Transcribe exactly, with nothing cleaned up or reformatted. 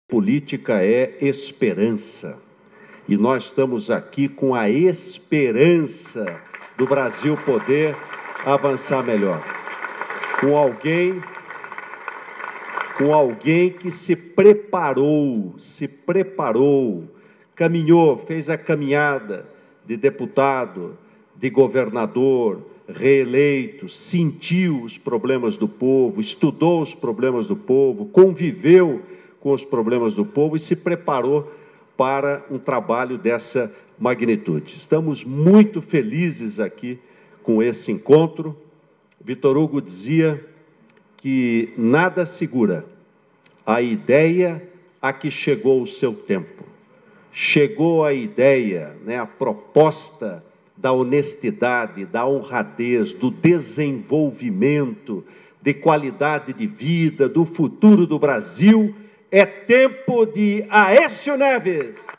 Política é esperança. E nós estamos aqui com a esperança do Brasil poder avançar melhor. Com alguém, com alguém que se preparou, se preparou, caminhou, fez a caminhada de deputado, de governador, reeleito, sentiu os problemas do povo, estudou os problemas do povo, conviveu com os problemas do povo e se preparou para um trabalho dessa magnitude. Estamos muito felizes aqui com esse encontro. Vitor Hugo dizia que nada segura a ideia a que chegou o seu tempo. Chegou a ideia, né, a proposta da honestidade, da honradez, do desenvolvimento, de qualidade de vida, do futuro do Brasil. É tempo de Aécio Neves!